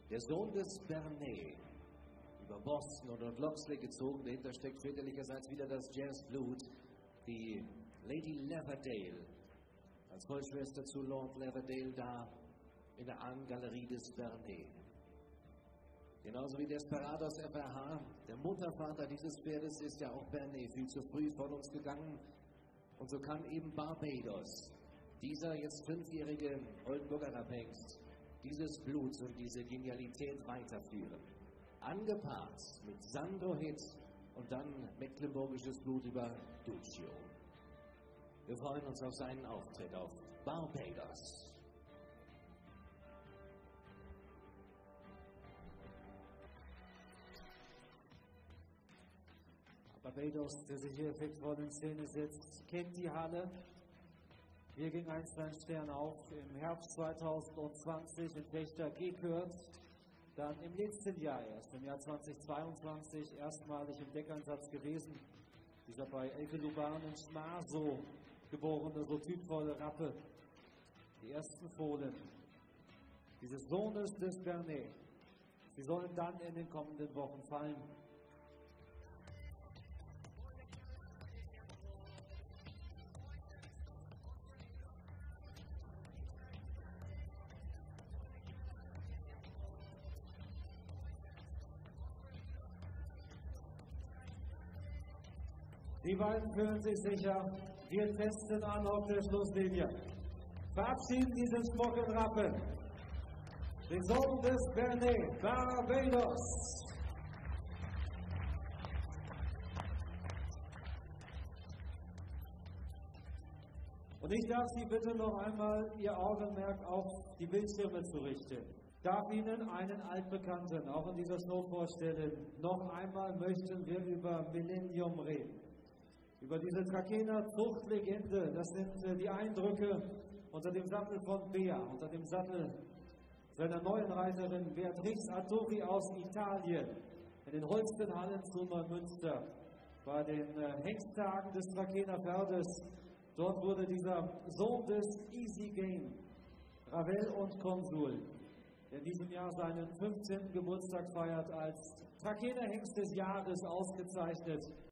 Der Sohn des Bernay, über Boston und Loxley gezogen. Dahinter steckt väterlicherseits wieder das Jazzblut, die Lady Leverdale, als Vollschwester zu Lord Leverdale da in der Ahnengalerie des Bernay. Genauso wie Desperados FRH, der Muttervater dieses Pferdes, ist ja auch Bernay viel zu früh von uns gegangen. Und so kann eben Barbados, dieser jetzt 5-jährige Oldenburger Rapphengst, dieses Blut und diese Genialität weiterführen. Angepaart mit Sandro Hit und dann mecklenburgisches Blut über Duccio. Wir freuen uns auf seinen Auftritt auf Barbados. Barbados, der sich hier effektvoll in Szene setzt, kennt die Halle. Hier ging ein Stern auf im Herbst 2020 in Fechter Gekürz. Dann im letzten Jahr erst, im Jahr 2022, erstmalig im Deckeinsatz gewesen. Dieser bei Elke Lubanen Schmaso geborene, so typvolle Rappe. Die ersten Fohlen dieses Sohnes des Bernay. Sie sollen dann in den kommenden Wochen fallen. Die beiden fühlen sich sicher. Wir testen an auf der Schlusslinie. Verabschieden diesen Smockenrappen. Den Sohn des Bernay, Barbados. Und ich darf Sie bitten, noch einmal Ihr Augenmerk auf die Bildschirme zu richten. Ich darf Ihnen einen Altbekannten auch in dieser Show vorstellen. Noch einmal möchten wir über Millennium reden. Über diese Trakehner Zuchtlegende, das sind die Eindrücke unter dem Sattel von Bea, unter dem Sattel seiner neuen Reiterin Beatrice Arturi aus Italien, in den Holstenhallen zu Neumünster, bei den Hengsttagen des Trakehner Pferdes. Dort wurde dieser Sohn des Easy Game, Ravel und Konsul, der in diesem Jahr seinen 15. Geburtstag feiert, als Trakehner Hengst des Jahres ausgezeichnet.